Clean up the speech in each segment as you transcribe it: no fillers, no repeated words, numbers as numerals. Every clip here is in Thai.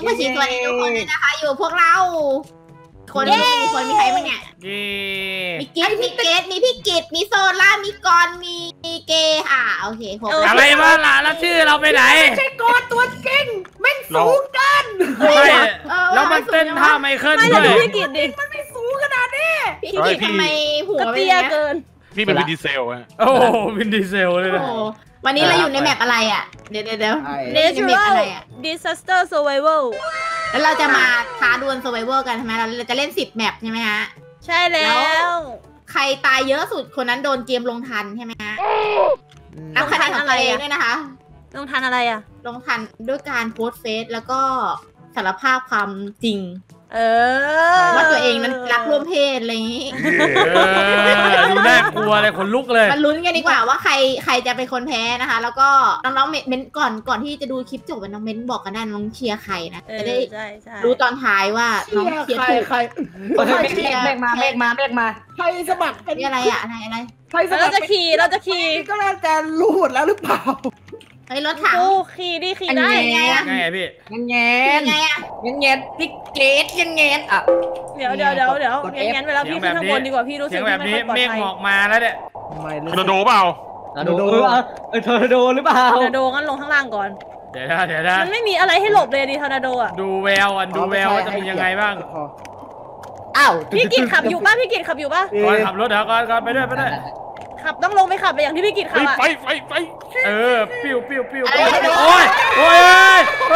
ซุปเปอร์ชีสวัสดีทุกคนเลยนะคะอยู่พวกเราคนมีใครบ้างเนี่ยมีกิ๊ดมีเกดมีพี่กิตมีโซล่ามีกอนมีเกค่ะโอเคผมอะไรบ้างล่ะแล้วชื่อเราไปไหนไม่ใช่กอนตัวจริงแม่งสูงกันแล้วมันเต้นท่าไมเคิลด้วยพี่กิตดิมันไม่สูงขนาดนี้พี่กิตทำไมหัวเตี้ยเกินนี่เป็นวินดีเซลอะโอ้วินดีเซลเลยนะวันนี้เราอยู่ในแมปอะไรอ่ะเดี๋ยว Natural Disaster Survival แล้วเราจะมาท้าดวล Survival กันใช่ไหมเราจะเล่น10แมปใช่ไหมฮะใช่แล้วใครตายเยอะสุดคนนั้นโดนเกมลงทันใช่ไหมฮะนับคะแนนของตัวเองด้วยนะคะลงทันอะไรอ่ะลงทันด้วยการโพสเฟซแล้วก็สารภาพความจริงว่าตัวเองนั้นรักร่วมเพศอะไรอย่างนี้ดูน่ากลัวเลยขนลุกเลยมาลุ้นกันดีกว่าว่าใครจะเป็นคนแพ้นะคะแล้วก็น้องๆเม้นก่อนที่จะดูคลิปจบน้องเม้นบอกกันได้น้องเชียร์ใครนะจะได้รู้ตอนท้ายว่าน้องเชียร์ใครเมฆมาใครสมัครเป็นอะไรอะอะไรใครสมัครเราจะขี่ก็น่าจะรู้หมดแล้วหรือเปล่าไอ้รถถังขี่ได้ไงพี่แงพี่เกตแงอ่ะเดี๋ยวงั้นเวลาพี่ขึ้นข้างบนดีกว่าพี่รู้สึกแบบนี้เมฆหมอกมาแล้วเนี่ยทอร์นาโดเปล่าทอร์นาโดหรือเปล่าทอร์นาโดงั้นลงข้างล่างก่อนเดี๋ยวนะมันไม่มีอะไรให้หลบเลยดิทอร์นาโดอ่ะดูแววว่าจะมียังไงบ้างอ้าวพี่กิตขับอยู่ป่ะก่อนขับรถเหรอก่อนไปด้วยขับต้องลงไปขับไปอย่างที่พี่กิตขับอะไปปิ้วโอ้ย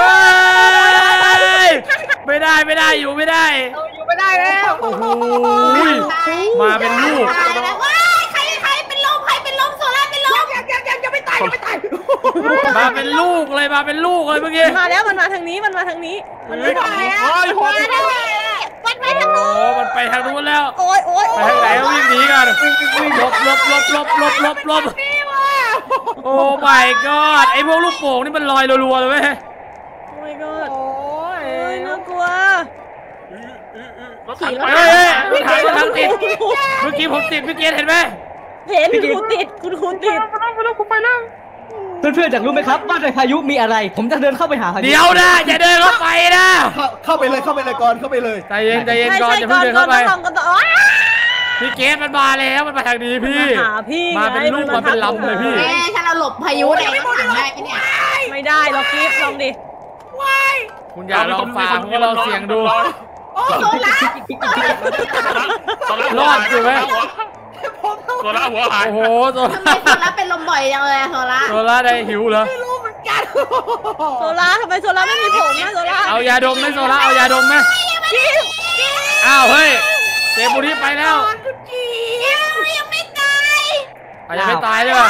ไม่ได้อยู่ไม่ได้แล้วโอ้โหมาเป็นลูกใครเป็นลมโซล่าเป็นลมยังไม่ตายมาเป็นลูกเลยเมื่อกี้มาแล้วมันมาทางนี้มันไปทางนู้นมันไปทางนู้นแล้วโอ้ยไปทางไหนวิ่งหนีกันลบโอ้ my god ไอ้พวกลูกโป่งนี่มันลอยรัวๆเลยเว้ยโอ้ my god โอ้ยน่ากลัวรถถังติดเมื่อกี้ผมติดพี่เกศเห็นไหมเห็นคุณติดคุณติดไปนั่งเพื่อนๆอยากรู้ไหมครับว่าในพายุมีอะไรผมจะเดินเข้าไปหาพายุเดี๋ยวนะอย่าเดินเข้าไปนะเข้าไปเลยก่อนเข้าไปเลยใจเย็นก่อนจะเพิ่งเดินเข้าไปพี่เกศมันมาแล้วมันมาทางนี้พี่มาเป็นลูกมาเป็นลำเลยพี่ถ้าเราหลบพายุได้ก็ถังได้ไหมเนี่ยไม่ได้เราคลิปลองดิคุณอย่าลองฟังคุณลองเสียงดูรอดอยู่ไหมโซล่าหัวหายโอ้โหทำไมโซล่าเป็นลมบ่อยจังเลยโซล่าได้หิวเหรอไม่รู้เหมือนกันโซล่าทำไมโซล่าไม่มีผมนะโซล่าเอายาดมไหมโซล่าเอายาดมไหมอ้าวเฮ้ยเจบุรีไปแล้วยังไม่ตายยังไม่ตายเลยว่ะ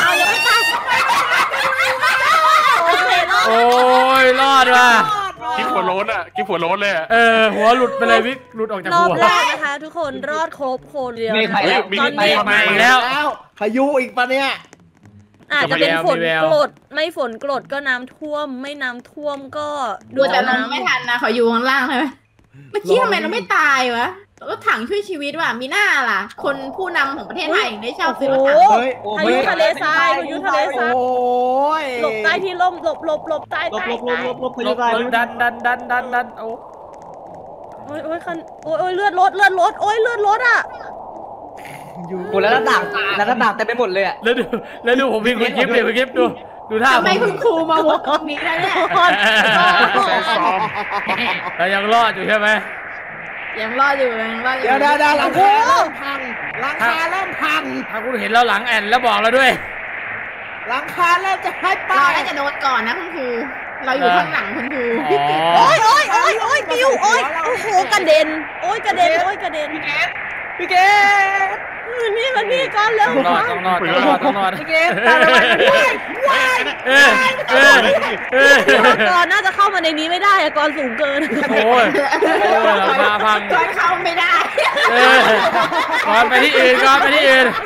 โอ้ยรอดว่ะกิ๊บหัวโล้นเลยหัวหลุดไปเลยวิกหลุดออกจากหัวรอบแรกนะคะทุกคนรอดครบคนเดียวมีแล้วพายุอีกปะเนี่ยอาจจะเป็นฝนกรดไม่ฝนกรดก็น้ำท่วมไม่น้ำท่วมก็ดูแต่ลงไม่ทันนะขออยู่ข้างล่างใช่ไหมเมื่อกี้ทำไมเราไม่ตายวะรถถังช่วยชีวิตว่ะมีหน้าล่ะคนผู้นำของประเทศไทยได้เช่าซื้อรถถังพายุทะเลทรายหลบใต้ที่ร่มหลบใต้ดันโอ้ยคันโอ้ยเลือดรถโอ้ยเลือดรถอ่ะหมดแล้วหน้าต่างเต็มไปหมดเลยอ่ะแล้วดูผมวิ่งคุณกิ๊บดูท่าทำไมคุณครูมาวกตรงนี้แล้วเนี่ยแต่ยังรอดอยู่ใช่ไหมยังรอดอยู่เดี๋ยวหลังคาเริ่มพังถ้าคุณเห็นเราหลังแอนแล้วบอกเราด้วยหลังคาเริ่มจะให้ไปเราน่าจะโดนก่อนนะคุณครูเราอยู่ข้างหลังคุณครูโอ้ยปิวโอ้โหกระเด็นพี่เกศนี่ก่อนเร็วต้องรอดพี่เกศตายไปก่อนน่าจะเข้ามาในนี้ไม่ได้ก่อนสูงเกินโอ้ยมาพังก่อนเข้าไม่ได้ก่อนไปที่อื่นก่อนไปที่อื่น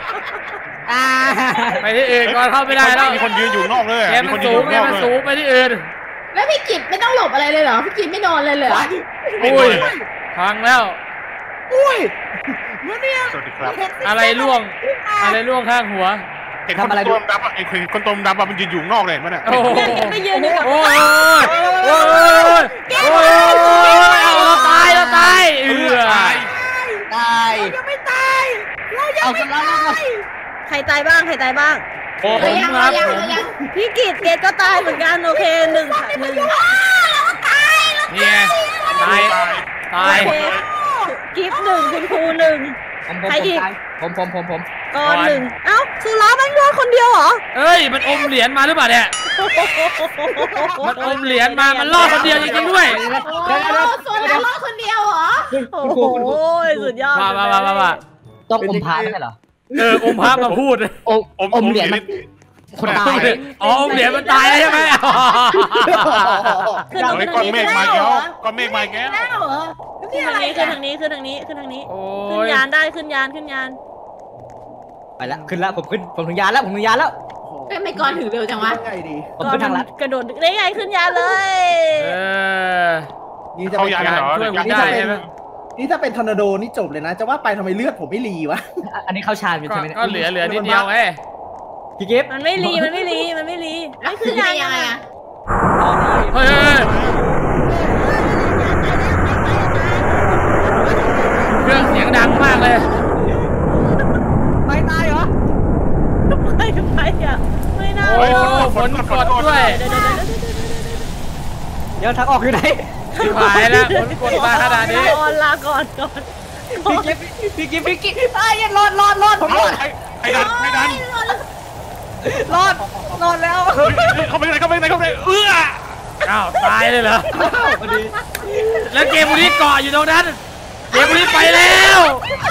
ก่อนเข้าไม่ได้แล้วมีคนยืนอยู่นอกเลยแกมันสูงไปที่อื่นแล้วพี่กิตไม่ต้องหลบอะไรเลยเหรอพี่กิตไม่นอนเลยเหรออุ้ยพังแล้วอุ้ยสวัสดีครับอะไรล่วงข้างหัวเห็นคนต้มดำไอ้คนต้มดำมันยืนอยู่นอกเลยมันอ่ะไม่ยืนอยู่กับโอ้ยรตายบ้างผมครับพี่กิตเกตก็ตายเหมือนกันโอเค1 เนี่ยตายโอเคกิฟต์1คุณครู1ใครอีกผมก่อน1เอ้าสุรามันโดนคนเดียวเหรอเอ้ยมันอมเหรียญมาหรือเปล่าเนี่ยมันอมเหรียญมามันรอดคนเดียวจริงๆด้วยโซล่ารอดคนเดียวเหรอโอ้โหสุดยอดมาต้องอมพาไม่ใช่เหรออมพระมาพูดอมเหรียญมันคนตายอ๋ออมเหรียญมันตายแล้วใช่ไหมขึ้นเอาไอ้ก้อนเมฆมาแก้วก้อนเมฆมาแก้วขึ้นทางนี้ขึ้นทางนี้ขึ้นยานได้ขึ้นยานไปแล้วขึ้นแล้วผมถึงยานแล้วไม่ก่อนถึงเร็วจังวะผมขึ้นทางลัดกระโดดได้ไงขึ้นยานเลยนี่จะเขาเป็นอยากเหรอช่วยคุณได้ใช่ไหมนี่ถ้าเป็นทอร์นาโดนี่จบเลยนะจะว่าไปทำไมเลือดผมไม่รีวะอันนี้เข้าชาญอยู่ใช่ไหมก็เหลือนิดเดียวไงพี่กิฟมันไม่รีแล้วคือยานยังไงอะเฮ้ยเครื่องเสียงดังมากเลยไม่ตายเหรอไปอ่ะไม่น่าโอ้ฝนกดด้วยเดี๋ยวทางออกอยู่ไหนชิบหายแล้วฝนกดมาขนาดนี้ลาก่อนพี่กิฟไอ้ยังรอดผมรอดไอ้ดันรอดแล้วเข้าไปไหนอ้าวตายเลยเหรอแล้วเกมบุรีเกาะอยู่ตรงนั้นเกมบุรีไปแล้ว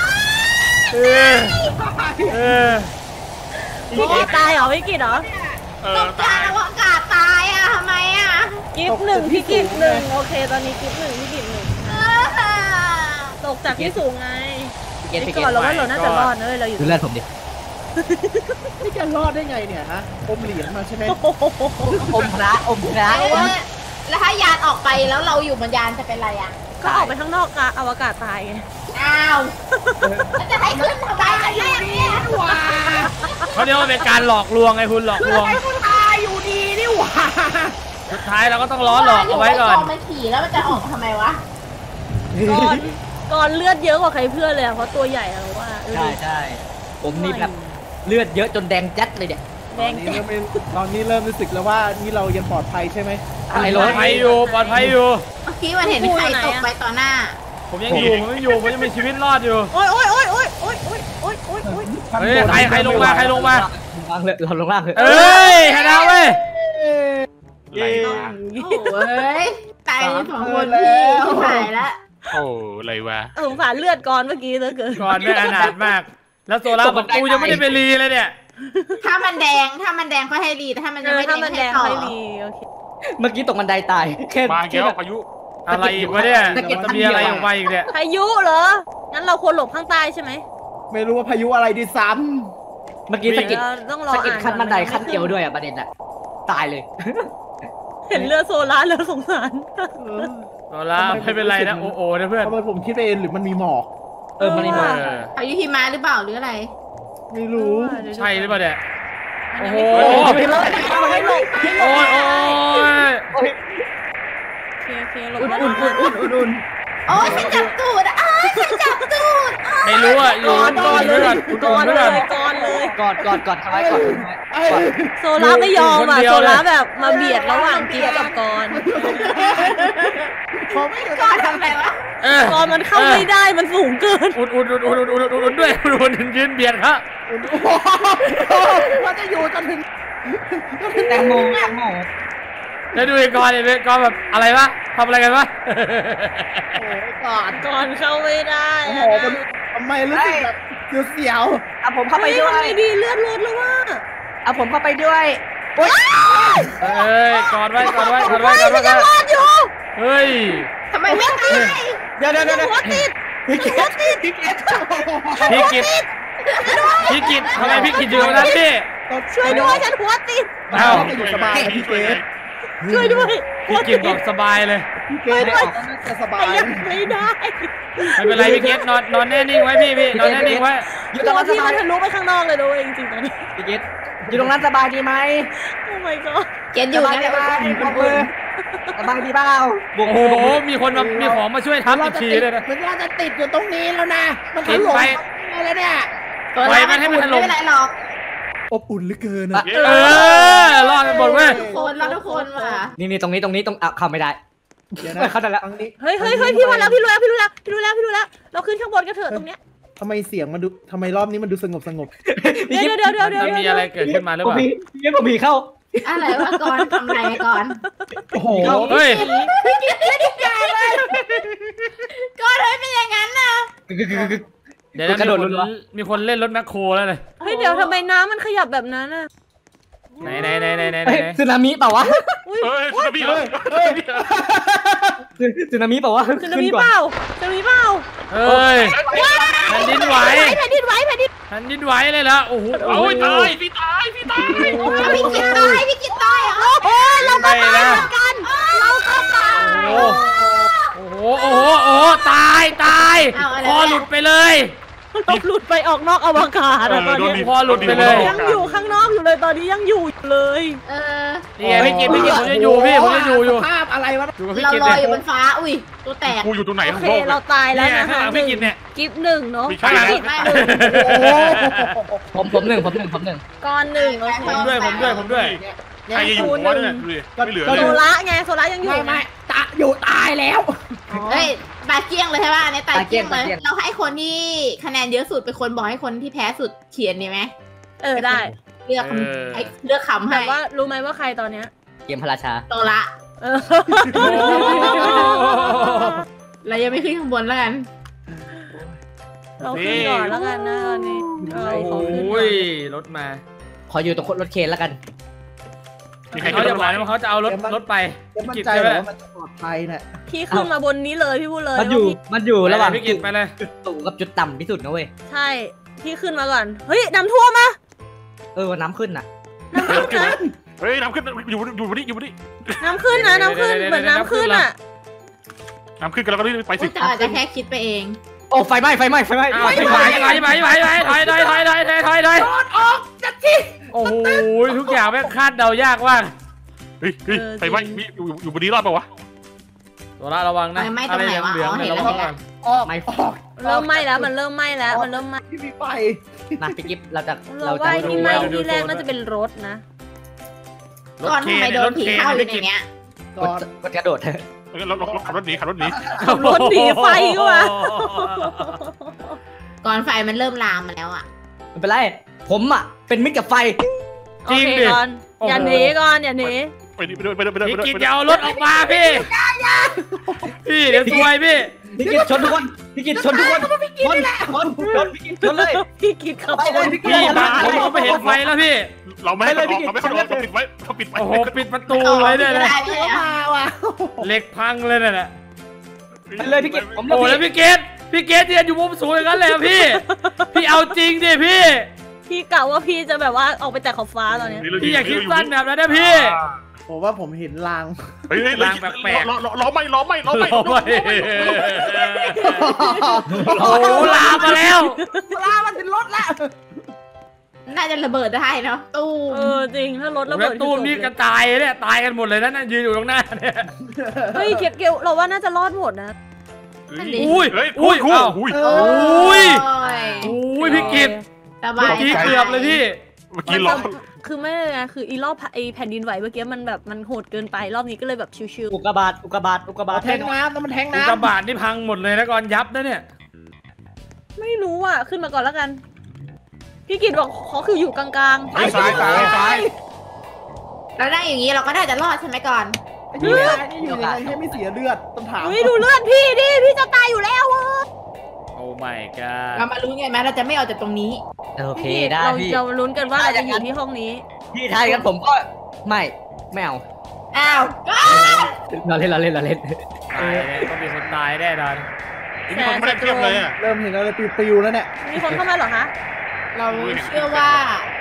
พี่กิตตายเหรอพี่กิตเหรอตกกลางอวกาศตายอะทำไมอะกิฟต์1พี่กิต1โอเคตอนนี้กิฟต์1พี่กิต1ตกจากที่สูงไงพี่ก่อนเราว่าเราน่าจะรอดนะเราอยู่ดูเลือดผมดินี่จะรอดได้ไงเนี่ยฮะอมเหรียญมาใช่ไหมอมพระแล้วถ้ายานออกไปแล้วเราอยู่บนยานจะเป็นไรอะก็ออกไปข้างนอกอวกาศตายไงอ้าวจะให้ขึ้นทำไมล่ะเนี่ยเขาเรียกว่าเป็นการหลอกลวงไงคุณหลอกลวงให้คุณตายอยู่ดีนี่หว่าสุดท้ายเราก็ต้องล้อหลอกเอาไว้ก่อนมันขี่แล้วมันจะออกทำไมวะก่อนเลือดเยอะกว่าใครเพื่อนเลยเพราะตัวใหญ่เราว่าใช่ผมนี่แบบเลือดเยอะจนแดงจัดเลยเนี่ยแดงตอนนี้เริ่มรู้สึกแล้วว่านี่เรายังปลอดภัยใช่ไหมปลอดภัยอยู่เมื่อกี้มันเห็นใครตกไปต่อหน้าผมยังอยู่ผมยังมีชีวิตรอดอยู่โอ๊ยเฮ้ยใครลงมาเราลงล่างเลยเอ้ยชนะเว้ยอะไรวะโอ้ยตาย2 คนพี่หายละโอ้อะไรวะสงสารเลือดก่อนเมื่อกี้เหลือเกินก่อนเนี่ยอนาถมาก แล้วโซล่าบอกกูยังไม่ได้ไปรีเลยเนี่ยถ้ามันแดงก็ให้รีถ้ามันยังไม่แดงให้ต่อโอเคเมื่อกี้ตกบันไดตายแค่มาแก้วพายุอะไรอีกวะเนี่ยจะมีอะไรออกมาอีกเนี่ยพายุเหรองั้นเราควรหลบข้างใต้ใช่ไหมไม่รู้ว่าพายุอะไรดีซ้เมื่อกี้สะกิดต้องรอขั้นบันไดขั้นเดียวด้วยอ่ะประเด็นอ่ะตายเลยเห็นเลือดโซล่าเลือดสงสารโซล่าไม่เป็นไรนะโอ้นะเพื่อนำทำไมผมคิดเองหรือมันมีหมอกมันนี่มาพายุหิมะหรือเปล่าหรืออะไรไม่รู้ใช่หรือเปล่าเนี่ยโอ้โหไม่เลยไม่หลบโอ้ยโอเคหลบอุ่นโอ้ยฉันจับตูดฉันจับตูดไม่รู้อ่ะอยู่เพื่อนก่อนเลยกอดทำไมกอดโซล่าไม่ยอมอ่ะโซล่าแบบมาเบียดระหว่างกิ๊บกับกอนผมไม่ก่อนทำไมวะกอนมันเข้าไม่ได้มันสูงเกินอุ่นด้วยยืนเบียดครับว่าจะอยู่จนถึงแตงโมแล้วดูไอ้กอนเนี่ยกอนแบบอะไรวะทำอะไรกันวะก่อนกอนเข้าไม่ได้โอ้โหมันทำไมรู้สึกแบบเสียวเอาผมเข้าไปด้วยไม่ดีเลือดลดแล้วว่าเอาผมเข้าไปด้วยโอ๊ยเอ้ยกอนไว้ยังรอดอยู่เฮ้ยทำไมไม่ตายเดี๋ยวหัวติดพี่กิตทำไมพี่กิตอยู่ตรงนั้นพี่ช่วยด้วยฉันหัวติดอ้าวอยู่สบายพี่เกดช่วยด้วยพี่กิตบอกสบายเลยพี่เกดออกน่าจะสบายยังไม่ได้ไม่เป็นไรพี่กิตนอนแน่นิ่งไว้พี่นอนแน่นิ่งไว้อยู่ตรงนั้นสที่บามัยนทะลุไปข้างนอกเลยด้วยจริงๆตอนนี้พี่กิตอยู่ตรงนั้นสบายดีไหมโอ้ my god เกณฑ์อยู่นะสบายดีเปล่าโอ้โหมีคนมีของมาช่วยทับอีกทีเลยนะมันว่าจะติดอยู่ตรงนี้แล้วนะมันถติดล่มไปแล้วเนี่ยตัวเราไม่เป็นไรหรอกอบอุ่นเหลือเกินรอดกันหมดเว้ยทุกคนว่ะนี่ตรงนี้ต้องเข้าไม่ได้เดี๋ยวนะเข้าได้แล้วเฮ้ยพี่มาแล้วพี่รู้แล้วเราขึ้นข้างบนกันเถอะตรงเนี้ยทำไมเสียงมันดูทำไมรอบนี้มันดูสงบเดี๋ยวมันมีอะไรเกิดขึ้นมาหรือเปล่าผมมีเข้าอะไรวะก่อนทำไรก่อนโอ้โหเฮ้ยก่อนเลยเป็นอย่างนั้นน่ะเดี๋ยวมีคนเล่นรถแมคโครแล้วเลยเฮ้ยเดี๋ยวทำไมน้ำมันขยับแบบนั้นน่ะไหนสึนามิเปล่าวะเฮ้ยสึนามิเหรอสึนามิเปล่าวะจะมีเปล่าเฮ้ยแผ่นดินไหวแผ่นดินไหวเลยเหรอโอ้โหตายพี่ตายพี่กินตายเหรอโอ้เราก็ตายเหมือนกันเราก็ตายโอ้โหตายคอหลุดไปเลยหลุดไปออกนอกอวกาศตอนนี้คอหลุดไปเลยยังอยู่ข้างนอกอยู่เลยตอนนี้ยังอยู่เลยนี่ไงพี่กินผมจะอยู่ภาพอะไรวะเราลอยอยู่บนฟ้าอุ้ยตัวแตกกูอยู่ตรงไหนโอเคเราตายแล้วนะคะพี่กินเนี่ยกิฟหนึ่งเนาะผมหนึ่งก้อนหนึ่งโอเคผมด้วยใครจะอยู่หัวเนี่ยไม่เหลือเลยโซล่ายังอยู่ไม่ตายแล้วเฮ้ยตายเกี้ยงเลยใช่ป่ะเนี่ยตายเกี้ยงเลยเราให้คนที่คะแนนเยอะสุดเป็นคนบอกให้คนที่แพ้สุดเขียนดีไหมได้เลือกคำให้แต่ว่ารู้ไหมว่าใครตอนเนี้ยเกมพระราชาโตละเรายังไม่ขึ้นข้างบนแล้วกันเราขึ้นก่อนแล้วกันนะตอนนี้โอ้ยรถมาขออยู่ตรงรถเคนแล้วกันเขาจะบอกว่าเขาจะเอารถไปมั่นใจว่ามันจะปลอดภัยเนี่ยพี่ขึ้นมาบนนี้เลยพี่พูดเลยมันอยู่ระหว่างพี่กินไปเลยสูงกับจุดต่ำที่สุดนะเว้ยใช่พี่ขึ้นมาก่อนเฮ้ยน้ำท่วมอ่ะน้ำขึ้นน่ะน้ำขึ้นเฮ้ยน้ำขึ้นอยู่บนนี้น้ำขึ้นนะน้ำขึ้นเหมือนน้ำขึ้นอ่ะน้ำขึ้นกันแล้วก็รีบไปสิแต่อาจจะแค่คิดไปเองโอ้ไฟไหม้ถอยโอ้โหทุกอย่างแม่งคาดเดายากมากเฮ้ยไฟไหม้อยู่บนนี้รอดป่าวะตัวละระวังนะอะไรเหลืองๆระวังกันไม่เริ่มไหม้แล้วมันเริ่มไหม้พี่มีไฟมาพี่กิฟเราจะที่ไหม้ที่แรกน่าจะเป็นรถนะก่อนทำไมโดนผีเข้าอยู่ในเนี้ยกดกระโดดเราขับรถหนีไฟก็ว่ะก่อนไฟมันเริ่มลามมาแล้วอ่ะไม่เป็นไรผมอ่ะเป็นมิตรกับไฟจริงดิอย่าหนีก่อนอย่าหนีไปพี่กินยาวรถออกมาพี่เดี๋ยวซวยพี่กินชนทุกคนพี่กินชนทุกคนชนพี่กินเลยพี่กินเข้าไปเลยพี่มาผมไม่เห็นไฟแล้วพี่เราไม่ให้เราไม่เขาปิดไว้เขาปิดไว้โอ้โหปิดประตูไว้เลยนะเหล็กพังเลยน่ะไปเลยพี่กินผมโอ้แล้วพี่เกตยืนอยู่มุมสูงอย่างนั้นเลยพี่เอาจริงดิพี่กะว่าพี่จะแบบว่าออกไปแต่ขอบฟ้าตอนนี้พี่อย่าคิดสั้นแบบนั้นนะพี่ผมว่าผมเห็นลางลางแปลกล้อไม่โอ้ลามาแล้วลามันเป็นรถแล้วน่าจะระเบิดได้เนาะตู้จริงถ้ารถระเบิดตู้นี่กันตายเนี่ยตายกันหมดเลยนะยืนอยู่ตรงหน้าเนี่ยเฮ้ยเกียวเราว่าน่าจะรอดหมดนะอุ้ยพี่กิตเมื่อกี้เกือบเลยพี่เมื่อกี้ล็อกคือไม่เลยนะคืออีรอบไอแผ่นดินไหวเมื่อกี้มันแบบมันโหดเกินไปรอบนี้ก็เลยแบบชิวๆอุกกาบาตแทงน้ำแล้วมันแทงน้ำอุกกาบาตนี่พังหมดเลยนะก่อนยับนะเนี่ยไม่รู้อ่ะขึ้นมาก่อนแล้วกันพี่กิตบอกขอคืออยู่กลางๆซ้ายเราได้อย่างนี้เราก็น่าจะรอดใช่ไหมก่อนนี่อยู่ยังไงให้ไม่เสียเลือดต้องถามดูเลือดพี่ดิพี่จะตายอยู่แล้วโอ้ my god เรามาลุ้นไงไหมเราจะไม่ออกจากตรงนี้โอเคได้พี่เราลุ้นกันว่าเราจะอยู่ที่ห้องนี้พี่ไทยกันผมก็ไม่เอาเราเล่นตายต้องมีคนตายแน่นอนมีคนไม่ได้เทียบเลยเริ่มเห็นอะไรปิวๆแล้วเนี่ยมีคนเข้ามาเหรอคะเราเชื่อว่า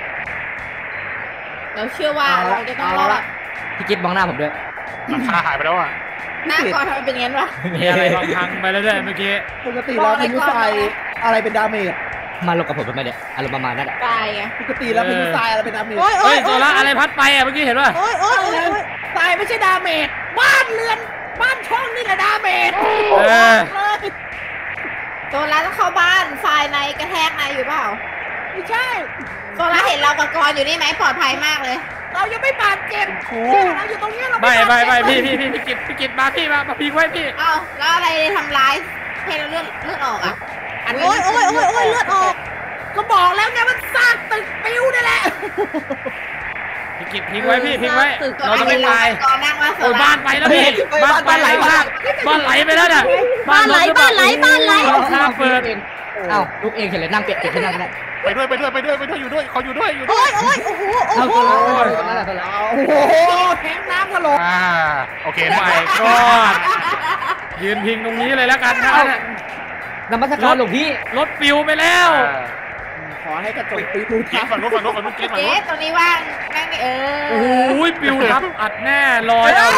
เราจะต้องรอดพี่กิ๊บมองหน้าผมด้วยราคาหายไปแล้วอ่ะหน้าก่อนทำไมเป็นงั้นวะมีอะไรพังไปแล้วด้วยเมื่อกี้ปกติเราพายุทรายอะไรเป็นดาเมจมาลงกับผมเป็นไงเนี่ยอารมณ์ประมาณนั้นแหละตายไงปกติแล้วพายุทรายอะไรเป็นดาเมจเฮ้ยตัวละอะไรพัดไปอ่ะเมื่อกี้เห็นป่ะทรายไม่ใช่ดาเมจบ้านเรือนบ้านช่องนี่แหละดาเมจตัวละต้องเข้าบ้านทรายในกระแทกในอยู่เปล่าไม่ใช่โซล่าเห็นเรากับกรอยู่นี่ไหมปลอดภัยมากเลยเรายังไม่บาดเจ็บเราอยู่ตรงนี้เราไม่พี่กิตมาพี่มาพิงไว้พี่เอ้าแล้วอะไรทำร้ายให้เราเลือดออกอ่ะโอ้ยเลือดออกก็บอกแล้วไงมันซากตึกปิ้วนี่แหละพี่กิตพิงไว้พี่พิงไว้เราจะไม่ตายกรนั่งมาโซโอ้ยล่าบ้านไปแล้วพี่บ้านไหลมากบ้านไหลไปแล้วน่ะบ้านไหลข้าเปิดเอ้าลูกเองเห็นเลยนั่งเปียกที่นั่งได้ไปด้วยอยู่ด้วยเขาอยู่ด้วยโอ้ยโอ้โหเอาตัวเราโอ้โหแทงน้ำถล่มโอเคใหม่ก็ยืนพิงตรงนี้เลยแล้วกันนะนมัสการหลวงพี่รถปิวไปแล้วขอให้กระจกปีดูเกทัตบฝั่งโน้นเกตฝั่งเจ๊โน้นตัวนี้ว่างนั่งนี่โอ้ยปิวทับอัดแน่ลอยเอา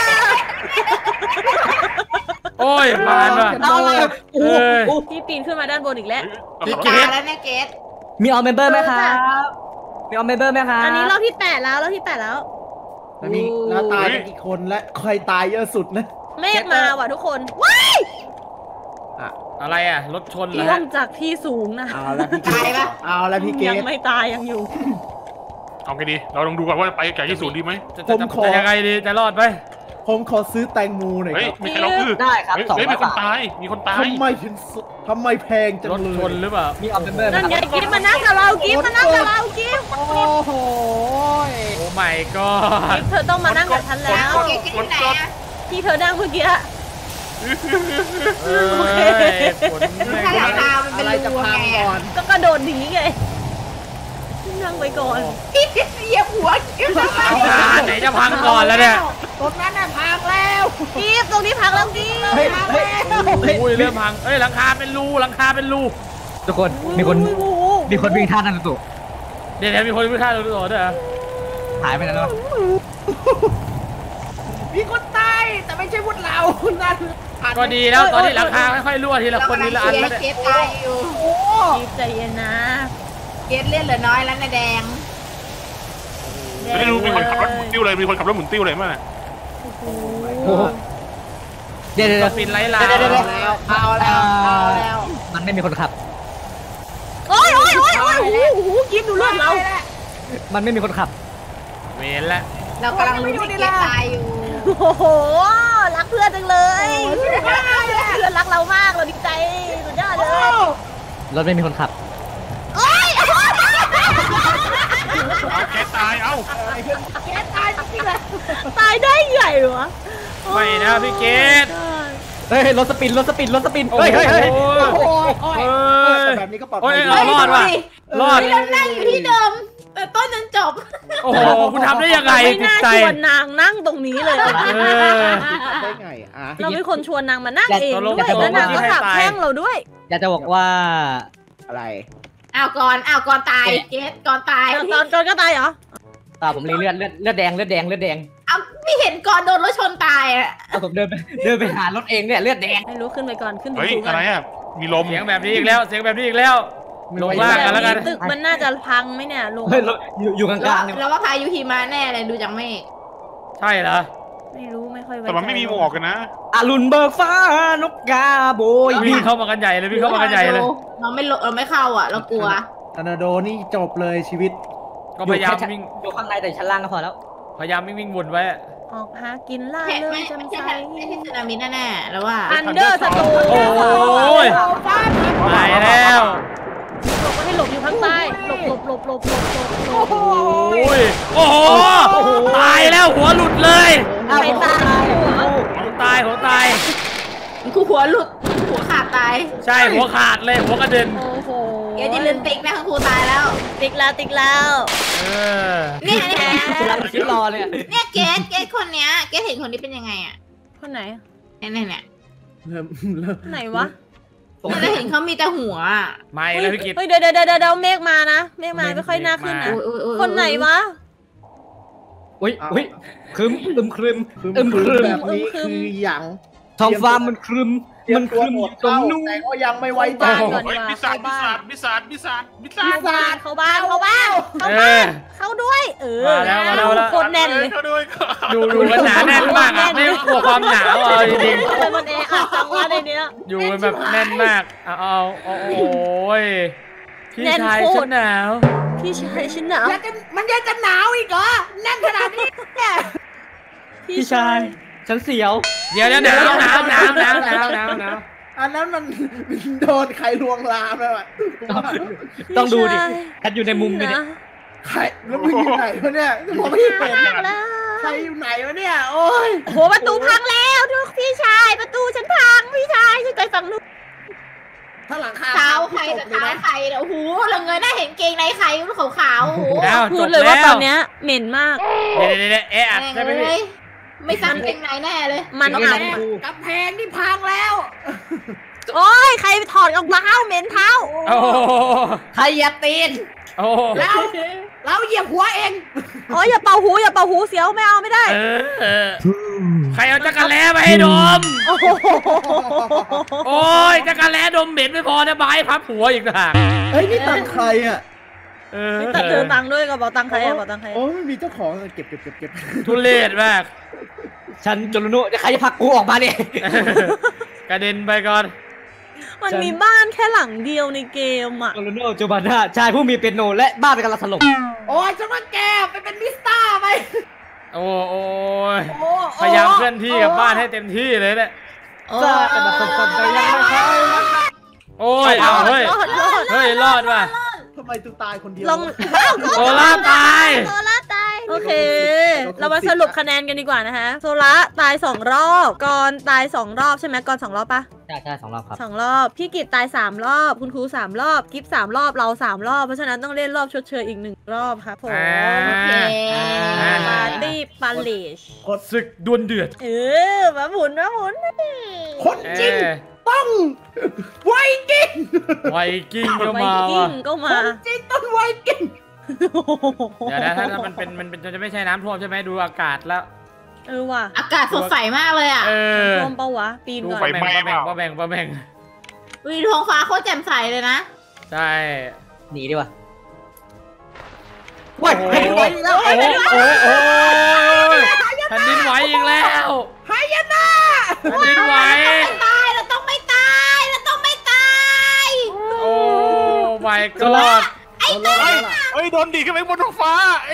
โอ้ยมาว่ะเอาเลยโอ้โหพี่ปีนขึ้นมาด้านบนอีกแล้วพี่เกตาตแล้วเนี่ยเกตมีออมเมมเบอร์ไหมครับมีออมเมมเบอร์ไหมครับอันนี้รอบที่8แล้วแล้วนี่แล้วตายกันกี่คนและใครตายเยอะสุดนะเมฆมาว่ะทุกคนว้ายอะไรอ่ะรถชนเหรอล่วงจากที่สูงนะเอาละพี่เกตเอาละพี่เกยังตไม่ตายยังอยู่เอาไงดีเราลองดูก่อนว่าไปไก่ที่ศูนย์ดีไหมจะยังไงดีจะรอดไหมผมขอซื้อแตงโมหน่อยเฮ้ยครับมีใครเราคือได้ครับ200 มีคนบาทตายมีคนตายทำไมแพงจังรถเลยชนหรือเปล่ามีออมเมมเบอร์ไหมนั่นคไงรับกิฟมานั่งกับเรากิฟมานั่งกับเรากิฟโอ้โหโอ้ไม่ก็กิฟเธอต้องมานั่งกับฉันแล้วเกตอยู่ไหนอ่ะที่เธอนั่งเมื่อกี้โอเคฝนถ้าหลังคามันเป็นอะไรจะรูพังไงก่อนก็กระโดดหนีไงนั่งไว้ก่อนเหยียบหัวเกตไหนจะพังก่อนแล้วเนี่ยตรงนั้นน่ะพังแล้วกิฟตรงนี้พังแล้วกิฟเฮ้ยเฮ้ยโอ้ยเริ่มพังเอ้ยหลังคาเป็นรูทุกคนมีคนวิ่งท่านั่นตัวเดี๋ยวมีคนพูดท่าตัวด้วยหายไปแล้วมีคนตายแต่ไม่ใช่พวกเรานั่นก็ดีแล้วตอนนี้หลังคาค่อยๆรั่วทีละคนทีละอันแล้วเกเนี่ยตตายอยู่โอ้กิฟใจเย็นนะเกตเลือดเหลือน้อยแล้วนะแดงไม่รู้มีคนขับรถหมุนติ้วเลยมีคนขับรถหมุนติ้วเลยมั้ยโหเดี๋ยวปินไล่ลาเอาแล้วมันไม่มีคนขับโอ้ยกิฟดูเลือดเรามันไม่มีคนขับเวรแล้วเรากำลังลุ้นให้เกตตายอยู่โอ้โหรักเพื่อนจังเลยเพื่อนรักเรามากเราดีใจสุดยอดเลยรถไม่มีคนขับเกตตายเอ้าแกตายจริงๆเลยตายได้ใหญ่วะไม่นะพี่เกตเฮ้ยรถสปินโอ้เฮ้ยแต่แบบนี้ก็ปลอดโอ้ภัยยเรารอดว่ะรอดเรานั่งอยู่ที่เดิมแต่ต้นจนจบโอ้โหคุณทำได้ยังไงไม่จิตน่าใจชวนนางนั่งตรงนี้เลยได้ไงอ่ะเราเป็นคนชวนนางมานั่งเองด้วยแล้วนางก็ขับแข้งเราด้วยอยากจะบอกว่าอะไรอ้าวก่อนตายเกตก่อนตายตอนก็ตายเหรอผมเลยเลือดแดงเอาไม่เห็นก่อนโดนรถชนตายอ่ะเอาผมเดินไปหารถเองเนี่ยเลือดแดงไม่รู้ขึ้นไปก่อนขึ้นเฮ้ยสูงๆอะไรอ่ะมีลมเสียงแบบนี้อีกแล้วลงล่างกันแล้วกันตึกมันน่าจะพังไหมเนี่ยลงเฮ้ยอยู่กลางๆเนี่ยแล้วว่าพายุหิมะแน่เลยดูจากเมฆใช่เหรอไม่รู้ไม่ค่อยไว้แต่มันไม่มีหมวกกันนะอรุณเบิกฟ้านกกาโบยวิ่งเข้ามากันใหญ่เลยเราไม่เข้าอ่ะ เรากลัวทอร์นาโดนี่จบเลยชีวิตก็พยายามวิ่งอยู่ข้างในแต่ชั้นล่างก็พอแล้วพยายามวิ่งวนไว้ออกหากินล่าไม่เริงไม่จำใช่ใสไม่ใช่สึนามิแน่ๆแล้วว่าอันเดอร์สตูโอ้ยตายแล้วหลบก็ให้หลบอยู่ข้างใต้หลบโอ้ยโอ้โหตายแล้วหัวหลุดเลยไปตายหัวตายกูหัวหลุดหัวขาดตายใช่หัวขาดเลยหัวกระเด็นโอ้โหเกตอย่าลืมติ๊กนะครูตายแล้วติ๊กแล้วเนี่ยกำลังคิดรอเลยเนี่ยเกตคนเนี้ยเกตเห็นคนนี้เป็นยังไงอ่ะคนไหนเนี่ยไหนวะเราเห็นเขามีแต่หัวไม่แล้วพี่กิตเฮ้ยเดี๋ยวเมฆมานะเมฆมาไม่ค่อยน่าขึ้นนะคนไหนวะอุ้ยครึมแบบนี้คืออย่างท้องฟ้ามันครึมตรงนู้นแต่ก็ยังไม่ไว้ใจปีศาจเข้าบ้านเข้าด้วยมาแล้วคนแน่นเลยเขาด้วยดูกันหนาแน่นมากอ่ะไม่กลัวความหนาวเอาจริงทำไมมันแออัดจังวะในเนี้ยอยู่แบบแน่นมากเอาโอ้ยพี่ชายฉันหนาวพี่ชายฉันหนาวมันยังจะหนาวอีกเหรอแน่นขนาดนี้เนี่ยพี่ชายฉันเสียวเดี๋ยวหนาวอันนั้นมันโดนใครลวงลามแล้วอ่ะต้องดูดิฉันอยู่ในมุมเนี่ยใครแล้วมึงอยู่ไหนวะเนี่ยผมไม่เห็นใครอยู่ไหนวะเนี่ยโอ้ยโหประตูพังแล้วทุกพี่ชายประตูฉันพังพี่ชายฉันเคยฟังลูกถ้าหลังคาเท้าใครแต่เท้าใครเนี่ยโอ้โหเราเงยหน้าเห็นเกงในใครขาวๆโอ้โหแล้วจพูดบเลยว่าแล้ตวอนเนี้ยเหม็นมากเดี๋ยวใช่ไหมพี่ไม่ซักเกงในแน่เลยมันอัดกำแพงนี่พังแล้วโอ้ยใครถอดรองเท้าเหม็นเท้าโอ้ใครอย่าตีนโอ้เราเหยียบหัวเองโอ้ยอย่าเป่าหูเสียวไม่เอาไม่ได้ใครเอาจักรแล้มาให้ดม โอ้ยจักรแล้ดมเหม็นไม่พอนะบายพับหัวอีกต่างเฮ้ยนี่ตังใครอ่ะตัดเจอตังค์ด้วยกระเป๋าตังค์ใครอะกระเป๋าตังค์ใครโอ้ไม่มีเจ้าของเก็บทุเรศมากฉันจนนุใครจะผลักกูออกมาเนี่ยกระเด็นไปก่อนมันมีบ้านแค่หลังเดียวในเกมอ่ะจนนุจูบาน่าชายผู้มีเปียโนและบ้านกำลังถล่มโอ้ยจะมาแกไปเป็นมิสเตอร์ไปโอ้ยพยายามเคลื่อนที่กับบ้านให้เต็มที่เลยเนี่ยซาแต่ละคนไปยังไม่ใช่โอ้ยเอาเฮ้ยรอดว่ะทำไมตูตายคนเดียวลองโซล่าตายโอเค เรามาสรุปคะแนนกันดีกว่านะคะโซล่าตาย2รอบกอนตาย2รอบใช่ไหมกอน2รอบปะใช่2 รอบครับ 2 รอบพี่กิตตาย3รอบคุณครู3รอบกิฟ3รอบเรา3รอบเพราะฉะนั้นต้องเล่นรอบชดเชยอีก1รอบครับผมโอเคปาร์ตี้ปาเลชศึกดวลเดือดมาหมุนคนจริงต้องไวกิ้งไวกิ้งก็ไวมากิ้ว่ะงก็คมานจริงต้องไวกิ้งเดี๋ยวนะถ้ามันเป็นจะไม่ใช่น้ำท่วมใช่ไหมดูอากาศแล้วว่ะอากาศสดใสมากเลยอ่ะท่วมปะวะปีนดูก่อนป้าแบ่งวิวท้องฟ้าโคตรแจ่มใสเลยนะใช่หนีดีกว่าโอ้แผ่นดินไหวอีกแล้วแผ่นดินไหวหายนะเราต้องไม่ตายเราต้องไม่ตายโอ้ my god เฮ้ยโดนดีขึ้นไปบนท้องฟ้า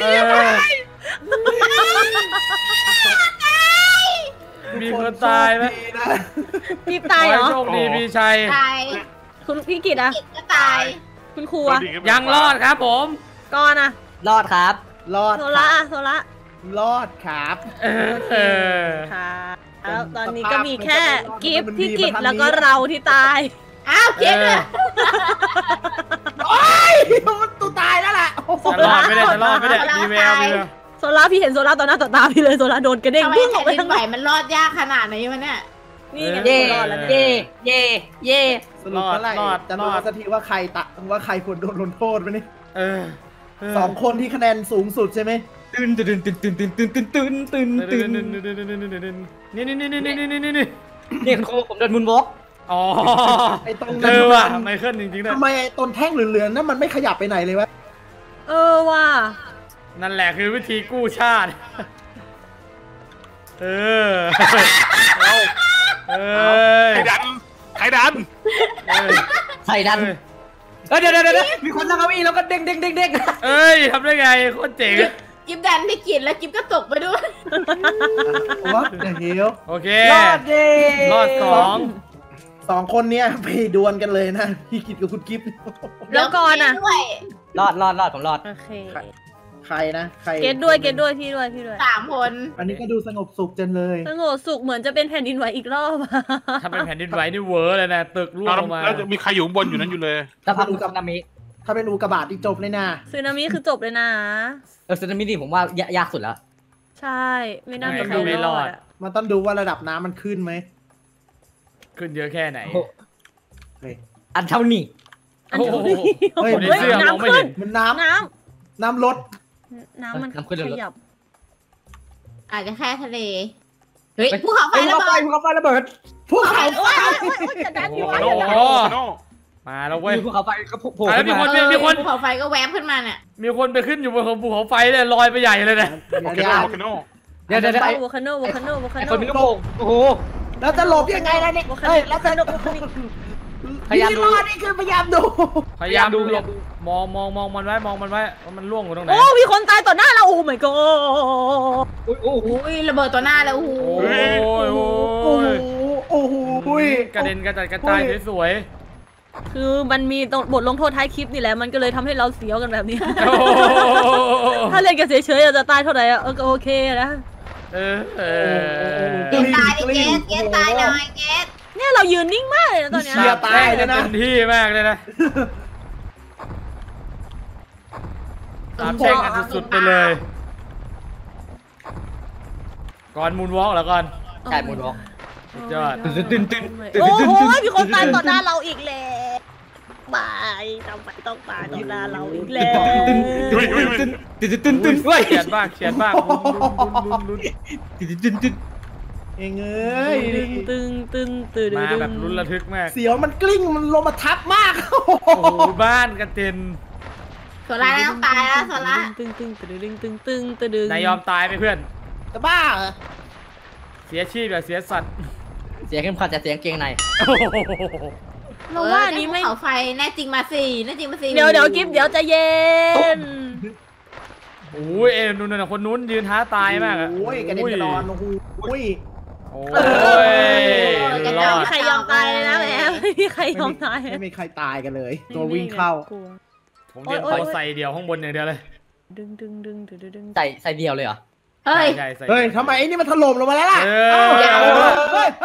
มีคนตายไหมพี่ตายเหรอโชคดีพี่ชัยตายคุณพี่กิตอะก็ตายคุณครูอะยังรอดครับผมก่อนอะรอดครับรอดโซล่ารอดครับค่ะแล้วตอนนี้ก็มีแค่กิฟพี่กิตแล้วก็เราที่ตายอ้าวเก็บเลยโอ้ยมันตูตายแล้วแหละจะรอดไม่ได้มีแววโซล่าพี่เห็นโซล่าต่อหน้าต่อตาพี่เลยโซล่าโดนกระเด้งทำไมพุ่งอแผ่อกนไปดิข้าน งไหนวอกมันรอดยากขนาดไหนวะเนี่ยนี่ไงเย่รอดแล้วเย่เย่เย่สรุปเมื่อไหร่จะรู้สักทีว่าใครควรโดนลงโทษไหมนี่2 คนที่คะแนนสูงสุดใช่ไหมตื่นนี่คุณครูผมโดนมุนวอล์กอ๋อไอ้ตรงเจนั้นอว่ะไมเคิลจริงๆเลยทำไมไอ้ต้นแท่งเหลืองๆนั่นมันไม่ขยับไปไหนเลยวะว่ะนั่นแหละคือวิธีกู้ชาติใครดันใส่ดันเดี๋ยวมีคนนั่งเก้าอี้แล้วก็เด้งเอ้ยทำได้ไงโคตรเจ๋งกิ๊บดันพี่กิตแล้วกิ๊บก็ตกไปด้วยวะเดี๋ยวเฮียวโอเครอดเย่รอด 2 คนเนี้ยไปดวลกันเลยนะพี่กิตกับคุณกิฟต์แล้วก่อนอะด้วยรอดผมรอดโอเคใครนะใครเกตด้วยพี่ด้วย 3 คนอันนี้ก็ดูสงบสุขจังเลยสงบสุขเหมือนจะเป็นแผ่นดินไหวอีกรอบถ้าเป็นแผ่นดินไหวนี่เวอร์เลยนะตึกร่วงลงมาแล้วจะมีใครอยู่บนอยู่นั้นอยู่เลยแล้วพักสึนามิถ้าเป็นอุกกาบาตที่จบเลยนะซึนามิคือจบเลยนะสึนามินี่ผมว่ายากสุดแล้วใช่ไม่น่าจะใครรอดอะมันต้องดูว่าระดับน้ำมันขึ้นไหมขึ้นเยอะแค่ไหนอันเท่านี้โอ้โหเฮ้ยเสื้อมองไม่เห็นมันน้ำลดน้ำมันขยับอาจจะแค่ทะเลเฮ้ยภูเขาไฟระเบิดภูเขาไฟระเบิดภูเขาไฟจะดันอยู่โอ้โหมาแล้วเว้ยภูเขาไฟก็โผล่แล้วมีคนภูเขาไฟก็แวบขึ้นมาเนี่ยมีคนไปขึ้นอยู่บนภูเขาไฟเลยลอยไปใหญ่เลยนะโอเคโน่เดี๋ยวไอ้โวคาโนคนมีลูกโป่งโอ้โหแล้วจะหลบยังไงล่ะเนี่ยโวคาโนแล้วจะโดนพยายามดูนี่คือพยายามดูพยายามดูหลบมองมันไว้ว่ามันล่วงอยู่ตรงไหนโอ้มีคนตายต่อหน้าเราโอ้ my god อุ้ยระเบิดตัวหน้าเลยโอ้โหโอ้โหกระเด็นกระจายสวยคือมันมีบทลงโทษท้ายคลิปนี่แหละมันก็เลยทำให้เราเสียวกันแบบนี้ ถ้าเล่นกันเฉยๆอาจจะตายเท่าไหร่ก็โอเคนะเกตตายดิเกตตายหน่อยเกตเนี่ยเรายืนนิ่งมากเลยนะตอนเนี้ยเชียร์ตายเลยนะเต็มที่มากเลยนะสามแช่งกันสุดๆไปเลยก่อนมูนวอล์กแล้วก่อนใช่มูนวอล์กสุดยอดโอ้โหมีคนตายต่อหน้าเราอีกแล้วบายต้องตายต่อหน้าเราอีกแล้วเฉียดบ้างลุ้นเองเอ้ยตึงมาแบบลุ้นระทึกมากเสียวมันกลิ้งมันลงมาทับมากโอ้โหบ้านกระเด็นโซล่าต้องตายแล้วโซล่านายยอมตายไหมเพื่อนจะบ้าเหรอเสียชีพแบบเสียสัตว์เสียงเข้มขัดแต่เสียงเกงในเราว่านี้ไม่เขาไฟแน่จริงมาสิแน่จริงมาสิเดี๋ยวกิ๊บเดี๋ยวจะเย็นโอ้ยนู่นคนนู้นยืนท้าตายมากอะโอ้ยกระเด็นกระดอนโอ้โหโอ้ยจะรอดใครยอมตายเลยนะแหมไม่มีใครยอมตายไม่มีใครตายกันเลย ตัววิ่งเข้าผมเตรียมตัวใส่เดี่ยวข้างบนอย่างเดียวเลยดึงใส่เดียวเลยเหรอเฮ้ยใช่เฮ้ยทำไมไอ้นี่มันถล่มลงมาแล้วล่ะเอเฮ้ย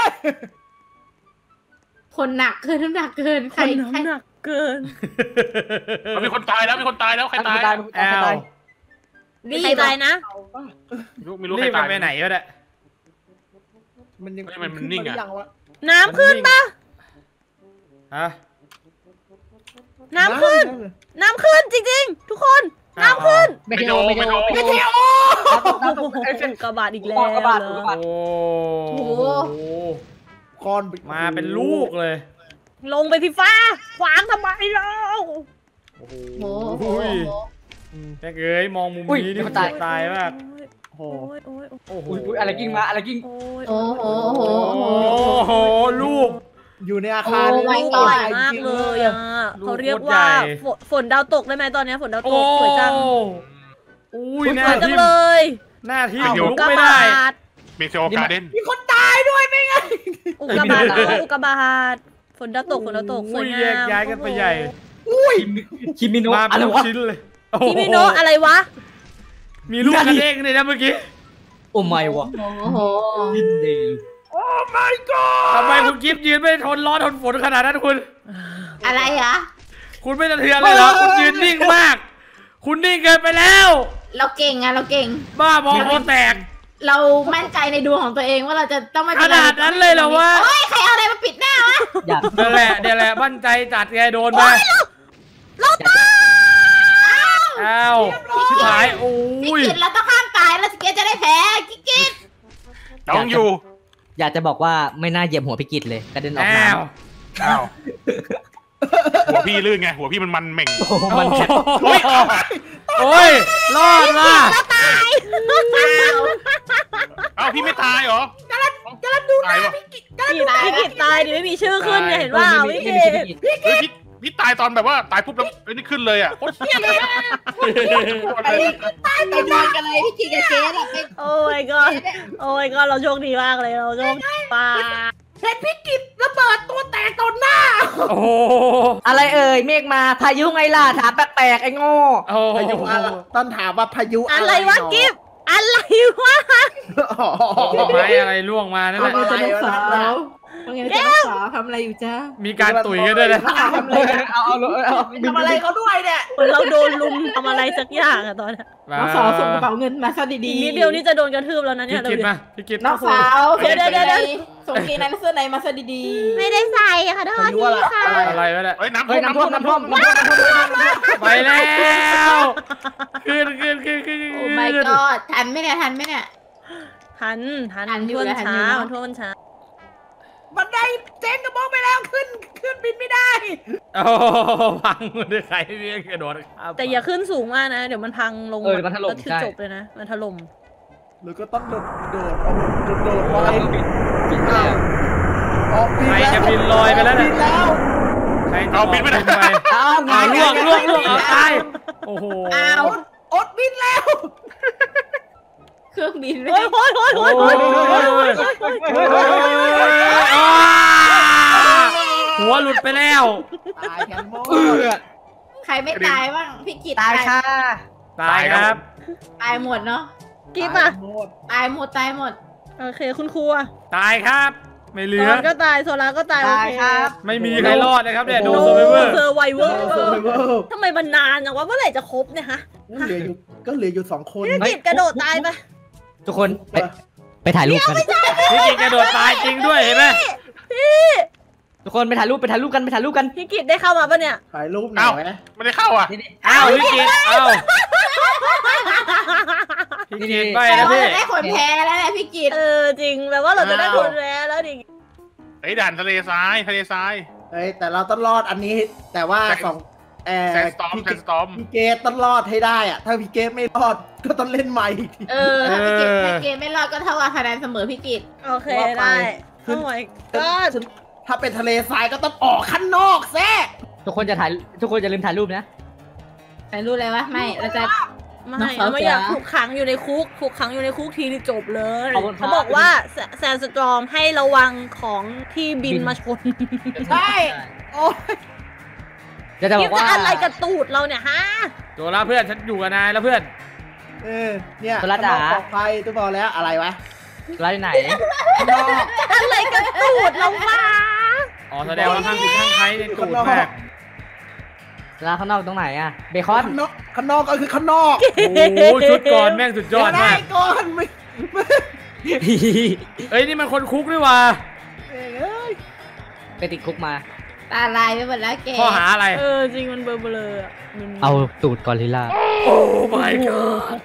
คนหนักเกินน้ำหนักเกินใครน้ำหนักเกินมีคนตายแล้วใครตายแอลรีใครบตายนะไม่รู้รีใครบตายไปไหนวะเนี่ยมันยังมันนิ่งอะน้ำขึ้นปะฮะน้ำขึ้นจริงๆทุกคนน้ำขึ้นไม่โดนกระบาดอีกแล้วโอ้โหก้อนมาเป็นลูกเลยลงไปที่ฟ้าขวางทำไมเราโอ้โหโอ้โหแม่เอ้ยมองมุมนี้นี่ตายมากโอ้โหโอ้โหอะไรกิ้งมาอะไรกิ้งโอ้โหโหลูกอยู่ในอาคารใหญ่มากเลยอ่ะเขาเรียกว่าฝนดาวตกได้ไหมตอนนี้ฝนดาวตกสวยจังอุ้ยหสน้าวยจังทิ่มเลยหน้าทิ่มอุลุกกกาไม่บได้าตเมเทโอการ์เด้นมีคนตายด้วยไม่ไงอุกกาบาตอุกกาบาตฝนดาวตกสวยงามแยกย้ายกันไปใหญ่คิมิโนะมาอะเป็นไรลูกวะชิ้นเลยพี่มิโนะอะไรวะมีลูกกระเด้งเลยนะเมื่อกี้โอ้ไม่วะโอ้โหทำไมคุณกิฟต์ยืนไม่ทนร้อนทนฝนขนาดนั้นคุณอะไรอะคุณไม่สะเทือนเลยเหรอคุณยืนนิ่งมาก คุณนิ่งเกินไปแล้วเราเก่งอะเราเก่งบ้าบอตัวแตกเรามั่นใจในดวงของตัวเองว่าเราจะต้องไม่ขนาดนั้นเลยเหรอวะเฮ้ยใครเอาอะไรมาปิดหน้าวะอยากนี่แหละมั่นใจจัดไงโดนมาอ้าวชิบหายโอ้พี่ยกิตเราต้องห้ามตายแล้วสเกตจะได้แพ้กิตต้องอยู่อยากจะบอกว่าไม่น่าเหยียบหัวพิกิตเลยกระเด็นออกน้อ้าวหัวพี่ลื่นไงหัวพี่มันเหม่งำโอ้โหมันเข็ดโอ้ยรอดว่ะเอ้าพี่ไม่ตายเหรอกำลังดูนะพี่พี่กิตตายดิไม่มีชื่อขึ้นเนี่ยเห็นว่าพี่กิตพี่ตายตอนแบบว่าตายปุ๊บแล้วนี่ขึ้นเลยอ่ะโคตรเที่ยเลยตายไปนอนกันเลยพี่กิตกับเกตอะเป็นโอ้ my god โอ้ my god เราโชคดีมากเลยเราโชคดีมากเห็นพี่กิตระเบิดตัวแตกต่อหน้าโอ้โหอะไรเอ่ยเมฆมาพายุไงล่ะถามแปลกๆไอ้โง่โอ้โหพายุอะไรต้นถามว่าพายุอะไรวะกิฟอะไรวะไม้อะไรล่วงมานั่นแหละว่าไงจะน้องสาวทำอะไรอยู่จ้ามีการตุ๋ยกันด้วยนะทำอะไรเขาด้วยเนี่ยเหมือนเราโดนลุมทำอะไรสักอย่างอะตอนนี้น้องสาวส่งกระเป๋าเงินมาซะดีนิดเดียวนี่จะโดนกระทืบแล้วนะเนี่พี่ยกิตมาพี่กิตน้องสาวเดี๋ยวส่งกีนั้นเสื้อในมาซะดีไม่ได้ใส่ค่ะโทษทีค่ะอะไรวะเนี่ยเฮ้ยน้ำเฮ้ยน้ำท่วมไปแล้วขึ้นโอ้ my god ทันไหมเนี่ยทันทันทันอยู่ท่วมนะทันช้าอยู่นะมันท่วมช้าบันไดเจ๊งกระบอกไปแล้วขึ้นบินไม่ได้โอ้พังด้วยใครพี่กระโดดข้ามแต่อย่าขึ้นสูงมากนะ เดี๋ยวมันพังลงมันถล่มแล้วคือใช่จบเลยนะ มันถล่มหรือก็ต้องโดดไปปิดแล้วออกบินใครแล้วจะบินลอยไปแล้วบิเนี่ยนแล้วเอาบินไปไหนล่วงเอาตายโอ้โหอดบินแล้วเครื่องบินโอ้ยหัวหลุดไปแล้วตายกันหมดใครไม่ตายบ้างพี่กิตตายค่ะตายครับตายหมดเนาะกิ๊บอ่ะตายหมดโอเคคุณครูอ่ะตายครับไม่เหลือก็ตายโซล่าก็ตายโอเคไม่มีใครรอดนะครับเนี่ยโดนเซอร์ไวเวอร์เซอร์ไวเวอร์ทำไมมันนานจังวะเมื่อไหร่จะครบเนี่ยฮะเหลืออยู่2 คนพี่กิตกระโดดตายไปทุกคนไปถ่ายรูปกันพี่กิตกระโดดตายจริงด้วยเห็นไหมทุกคนไปถ่ายรูปกันพี่กิตได้เข้ามาปะเนี่ยถ่ายรูปหน่อยไหมไม่ได้เข้าอ่ะอ้าวพี่กิตพี่กิตไปแต่นะว่าพี่จะได้คนแพ้แล้วแหละพี่กิตจริงแบบว่าเราจะได้คนแร้แล้วดิไอ้ด่านทะเลทรายแต่เราต้องรอดอันนี้แต่ว่าแซนสตอมพี่เกตต้องรอดให้ได้อะถ้าพี่เกตไม่รอดก็ต้องเล่นใหม่อีกทีถ้าพี่กิตไม่รอดก็เท่ากับคะแนนเสมอพี่กิตโอเคได้โอ้ยก็ถ้าเป็นทะเลทรายก็ต้องออกข้างนอกแซ่ทุกคนอย่าลืมถ่ายรูปนะใครรู้เลยวะไม่เราจะไม่อยากถูกขังอยู่ในคุกทีนี่จบเลยเขาบอกว่าแซนสตรอมให้ระวังของที่บินมาชนใช่โอ้ยจะบอกว่าอะไรกับตูดเราเนี่ยฮะโจล่าเพื่อนฉันอยู่กับนายแล้วเพื่อนเนี่ยข้างนอกปลอดภัยตัวบอกแล้วอะไรวะร้านไหนอะไรกับตูดเราวะอ๋อแสดงว่าข้างใครในตูดมากร้านข้างนอกตรงไหนอะเบคอนข้างนอกก็คือข้างนอกโอ้โหชุดก่อนแม่งสุดยอดมากก่อนไม่เอ้ยนี่มันคนคุกนี่ว่าไปติดคุกมาตาลายไปหมดแล้วแกข้อหาอะไรจริงมันเบลอๆเอาตูดกอริลลาโอ้ my god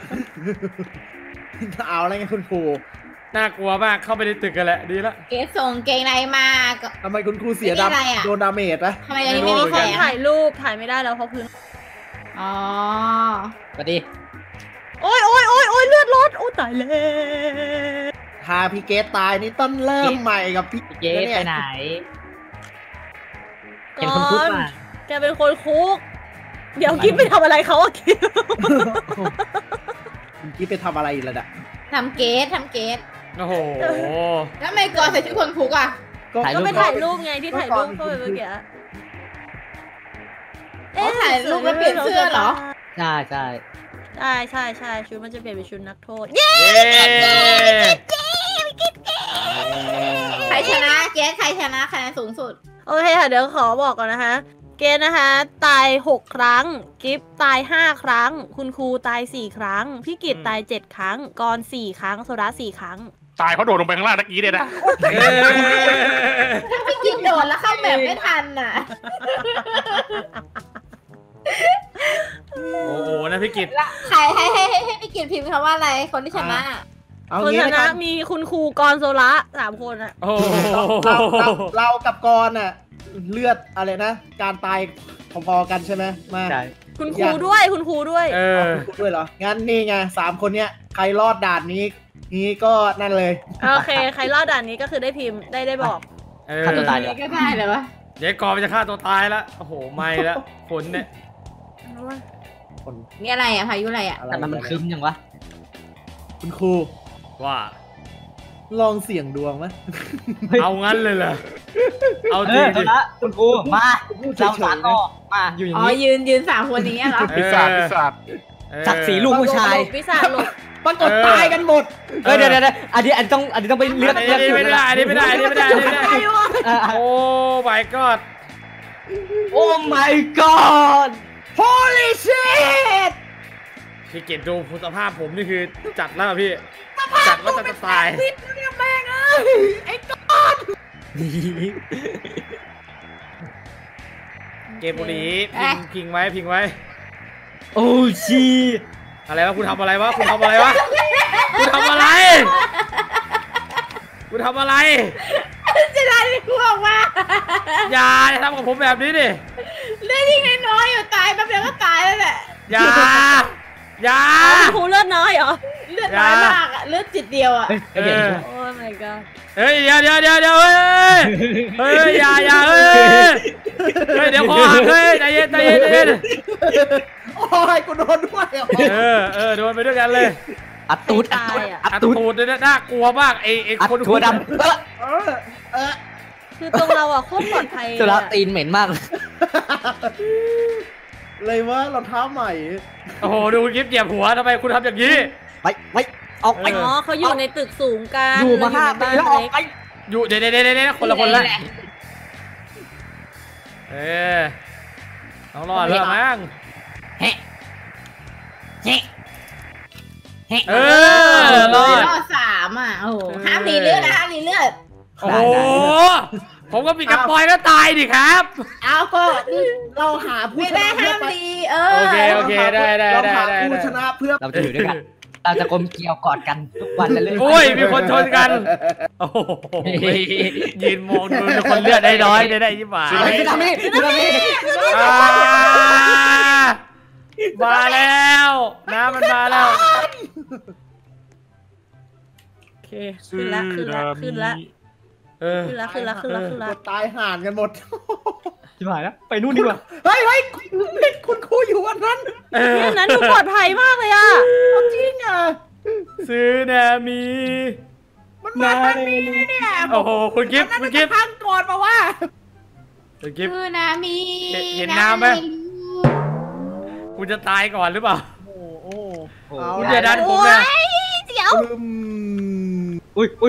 เอาอะไรไงคุณครูน่ากลัวมากเข้าไปในตึกกันแหละดีละเกส่งเกงในมาก็ทำไมคุณครูเสียโดนดาเมจนะทำไมอันนี้ไม่มีแขนถ่ายรูปถ่ายไม่ได้แล้วเพราะพื้นอ๋อสวัสดีโอ้ยเลือดรถโอ้ตายแล้วถ้าพี่เกตตายนี่ต้องเริ่มใหม่กับพี่เจ๊ไปไหนเป็นคนคุกมาแกเป็นคนคุกเดี๋ยวกิ๊บไปทำอะไรเขาอะกิ๊บกิ๊บไปทำอะไรอีกแล้วทำเกตโอ้โหแล้วทำไมก่อนใส่ชุดคนคุกอ่ะก็ไปถ่ายรูปไงที่ถ่ายรูปเข้าไปเมื่อกี้ถ่ายรูปแล้วเปลี่ยนเสื้อเหรอใช่ใช่ชุดมันจะเปลี่ยนเป็นชุดนักโทษเย้ใครชนะเกตใครชนะคะแนนสูงสุดโอเคค่ะเดี๋ยวขอบอกก่อนนะคะเกณฑ์นะคะตาย6 ครั้งกิฟตาย5 ครั้งคุณครูตาย4 ครั้งพี่กิตตาย7 ครั้งกร4 ครั้งโซดา4 ครั้งตายเพราะโดดลงไปข้างล่างตะกี้เนี่ยนะพี่กินโดดแล้วเข้าแบบไม่ทันน่ะโอ้โหนะพี่กิตใครให้พี่กินพิมพ์คำว่าอะไรคนที่ชนะคนชนะมีคุณครูกรโซละ3 คนอ่ะโอ้โหเรากับกรน่ะเลือดอะไรนะการตายพอๆกันใช่ไหมมาคุณครูด้วยคุณครูด้วยคุณด้วยเหรองั้นนี่ไง3 คนเนี้ยใครรอดด่านนี้ก็นั่นเลยโอเคใครรอดด่านนี้ก็คือได้พิมพ์ได้บอกฆ่าตัวตายเดี๋ยวก็ได้เลยวะเดี๋ยวกอมันจะฆ่าตัวตายแล้วโอ้โหไม่แล้วผลเนี่ยนี่อะไรอ่ะพายุอะไรอ่ะแต่มันคึ้มยังวะคุณครูว่าลองเสี่ยงดวงไหมเอางั้นเลยเหรอเอาจเอริงอดิละคุณครูมาเราสานต่อมาอยู่อย่างอ๋อนี้ยืน3 คนอย่างเงี้ยเหรอปีศาจศักดิ์ศรีลูกผู้ชายปีศาจหลบปรากฏตายกันหมดเดี๋ยวอันนี้ต้องไปเลือกอันนี้ไม่ได้โอ้ my god โอ้ my god Holy shit พี่เกดดูสภาพผมนี่คือจัดแล้วพี่จัดว่าจะตายเนี่ยแม่งไอ้ก้อนเกมบุรีพิงไว้โอ้ชีอะไรวะคุณทำอะไรวะคุณทำอะไรจะได้ไม่กลัวว่าอย่าทำกับผมแบบนี้ดิเลือดยิ่งน้อยอยู่ตายแป๊บเดียวก็ตายแล้วแหละอย่าคุณครูเลือดน้อยเหรอเลือดน้อยมากอ่ะเลือดจิตเดียวอ่ะโอ้ my god เฮ้ยเดี๋ยวเฮ้ยอย่าเฮ้ยเดี๋ยวคอหักเลยใจเย็นใจเย็นใจเย็นโอ้ยกูโดนด้วยโดนไปด้วยกันเลยอัดตูดอัดตูดเลยน่ากลัวมากไอ้คนหัวดำคือตรงเราอ่ะโคตรปลอดภัยโซล่าตีนเหม็นมากเลยเลยว่ารองเท้าใหม่โอ้โหดูคุณกิฟต์เหยียบหัวทำไมคุณทำอย่างนี้ไปออกไปอ๋อเขาอยู่ในตึกสูงกันอยู่มา5 ปีแล้วออกไปอยู่เดี๋ยวคนละละต้องรอดแล้วมั้งรอด 3อ่ะโอ้โหห้ามรีเลือดนะห้ามรีเลือดโอ้โหผมก็ปิดกระปอยแล้วตายดิครับเอาก็เราหาผู้ชนะห้ามรีโอเคได้ผู้ชนะเพื่อเราจะอยู่ด้วยกันเราจะกลมเกลียวกอดกันทุกวันเลยโอ้ยมีคนชนกันโอ้โหยืนมองดูมีคนเลือดได้น้อยได้ยิ่งบ่ามาแล้วน้ำมันมาแล้วโอเคขึ้นละตายห่านกันหมดชิบหายแล้วไปนู่นดีกว่าเฮ้ยคุณครูอยู่วันนั้นนั้นดูปลอดภัยมากเลยอ่ะจริงอ่ะซื้อนามีมันมาทางนี้เนี่ยโอ้โหคุณกิฟต์พังก่อนมาว่าคุณกิฟต์ซื้อนามีเห็นน้ำไหมคุณจะตายก่อนหรือเปล่าคุณอย่าดันผมนะเดี๋ยวอุ้ย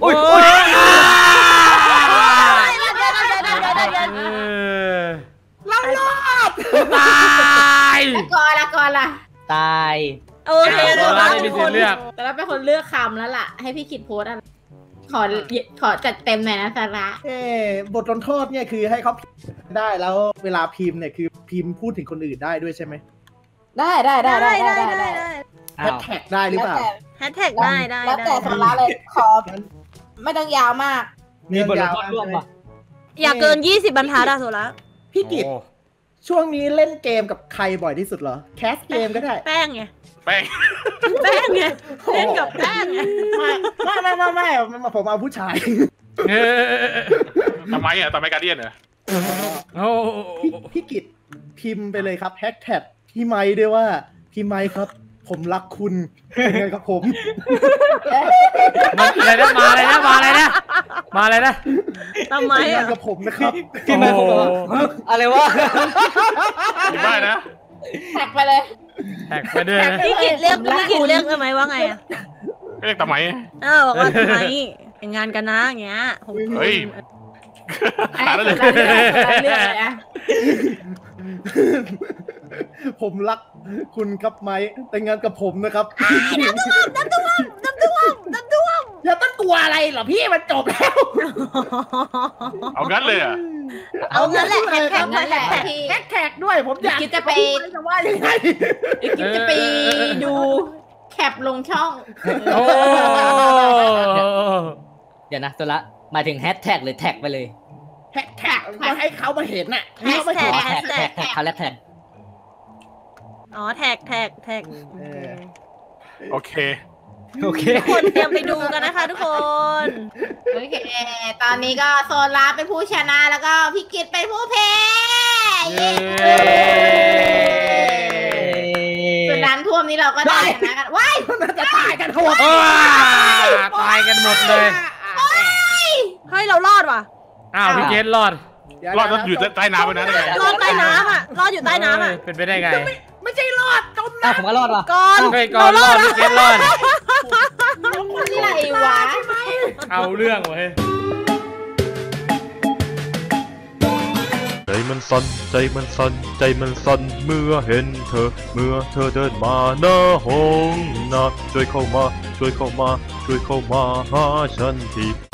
เรารอดตายก่อนล่ะตายโอเคเราเป็นคนเลือกแต่เราเป็นคนเลือกคำแล้วล่ะให้พี่คิดโพสอะไรขอจัดเต็มหน่อยนะสาระบทลงโทษเนี่ยคือให้เขาพิมพ์ได้แล้วเวลาพิมพ์เนี่ยคือพิมพ์พูดถึงคนอื่นได้ด้วยใช่ไหมได้แฮชแท็กได้หรือเปล่าแฮชแท็กได้แล้วแต่สาระเลยขอไม่ต้องยาวมากมีบทลงโทษร่วมป่ะอย่าเกิน20 บรรทัดอะโซล่าพี่กิตช่วงนี้เล่นเกมกับใครบ่อยที่สุดเหรอแคสเกมก็ได้แป้งไงไงเล่นกับแป้งไงไม่ผมเอาผู้ชายทำไมการเดียนเหรอพี่กิตพิมพ์ไปเลยครับแฮชแท็กพี่ไม้ด้วยว่าพี่ไม้ครับผมรักคุณเป็นไงครับผมอะไรนะมาอะไรนะทำไมอ่ะกับผมนะครับพี่ไม้ผมอะไรวะอยู่บ้านนะแท็กไปเลยแท็กไปด้วยพี่กิตเรียกทำไมว่าไงอ่ะเรียกทำไมบอกว่าทำไมแต่งงานกันนะอย่างเงี้ยเฮ้ยผมรักคุณครับไหมแต่งงานกับผมนะครับน้ำท่วมอย่าต้องกลัวอะไรหรอพี่มันจบแล้วเอางั้นเลยอ่ะเอางั้นแหละแฮชแท็กด้วยผมอยากจะไปว่ายังไงจะไปดูแคปลงช่องเดี๋ยวนะตัวละมาถึงแฮชแท็กหรือแท็กไปเลยแท็กก็ให้เขามาเห็นน่ะแท็กเขาแล้วแท็กอ๋อแท็กโอเคทุกคนเตรียมไปดูกันนะคะทุกคนโอเคตอนนี้ก็โซล่าเป็นผู้ชนะแล้วก็พี่กิตเป็นผู้แพ้ส่วนน้ำท่วมนี้เราก็ได้ชนะกันว้ายจะตายกันหมดตายกันหมดเลยเฮ้ยเรารอดว่ะอ้าวพี่เกตรอดอยู่ใต้น้ำไปนะรอดใต้น้ำอ่ะรอดอยู่ใต้น้ำอ่ะเป็นไปได้ไงไม่ใช่รอดจมน้ำผมก็รอดว่ะก่อนรอดพี่เกตรอดนี่อะไรวะเอาเรื่องเว้ยใจมันสั่นใจมันสั่นเมื่อเห็นเธอเดินมาหน้าห้องนะช่วยเข้ามาหาฉันที